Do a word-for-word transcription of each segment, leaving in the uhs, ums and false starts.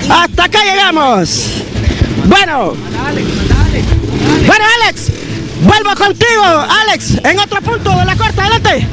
Hasta acá llegamos. Bueno. Bueno, Alex, vuelvo contigo, Alex, en otro punto de la corte, adelante.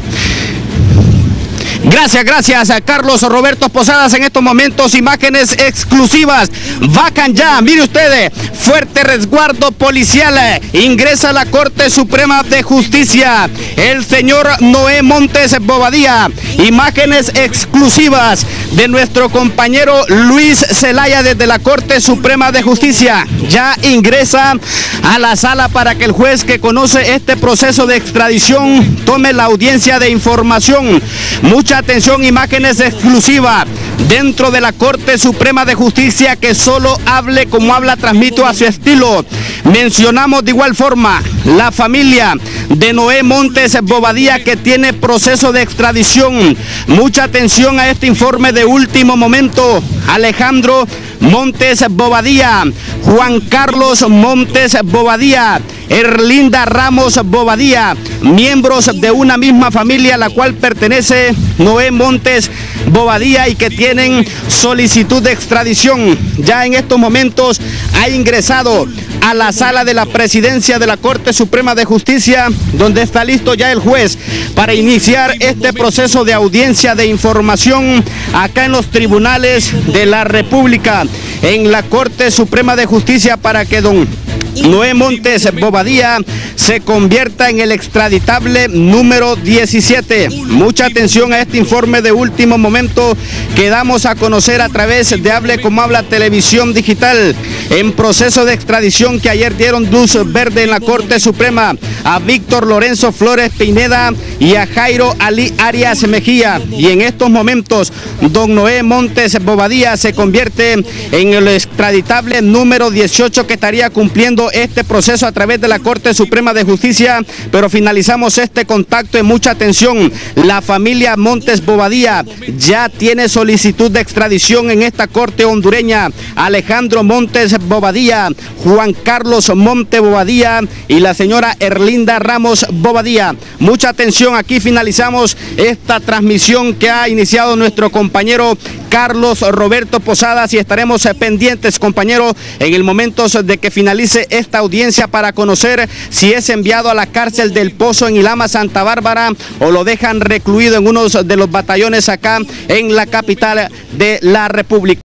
Gracias, gracias a Carlos Roberto Posadas. En estos momentos imágenes exclusivas. Vacan ya, mire ustedes, fuerte resguardo policial. Ingresa a la Corte Suprema de Justicia el señor Noé Montes Bobadilla. Imágenes exclusivas de nuestro compañero Luis Zelaya desde la Corte Suprema de Justicia. Ya ingresa a la sala para que el juez que conoce este proceso de extradición tome la audiencia de información. Mucha atención, imágenes exclusivas dentro de la Corte Suprema de Justicia, que solo hable como habla, transmito a su estilo. Mencionamos de igual forma la familia de Noé Montes Bobadilla, que tiene proceso de extradición. Mucha atención a este informe de último momento. Alejandro Montes Bobadilla, Juan Carlos Montes Bobadilla, Erlinda Ramos Bobadilla, miembros de una misma familia a la cual pertenece Noé Montes Bobadilla y que tienen solicitud de extradición. Ya en estos momentos ha ingresado a la sala de la presidencia de la Corte Suprema de Justicia, donde está listo ya el juez para iniciar este proceso de audiencia de información acá en los tribunales de la República, en la Corte Suprema de Justicia, para que don Noé Montes Bobadilla se convierta en el extraditable número diecisiete. Mucha atención a este informe de último momento que damos a conocer a través de Hable Como Habla Televisión Digital, en proceso de extradición que ayer dieron luz verde en la Corte Suprema a Víctor Lorenzo Flores Pineda y a Jairo Ali Arias Mejía. Y en estos momentos don Noé Montes Bobadilla se convierte en el extraditable número dieciocho, que estaría cumpliendo este proceso a través de la Corte Suprema de Justicia. Pero finalizamos este contacto en mucha atención. La familia Montes Bobadilla ya tiene solicitud de extradición en esta corte hondureña. Alejandro Montes Bobadilla, Juan Carlos Montes Bobadilla y la señora Erlinda Ramos Bobadilla. Mucha atención, aquí finalizamos esta transmisión que ha iniciado nuestro compañero Carlos Roberto Posadas, y estaremos pendientes, compañero, en el momento de que finalice esta audiencia para conocer si es enviado a la cárcel del Pozo en Ilama, Santa Bárbara, o lo dejan recluido en uno de los batallones acá en la capital de la República.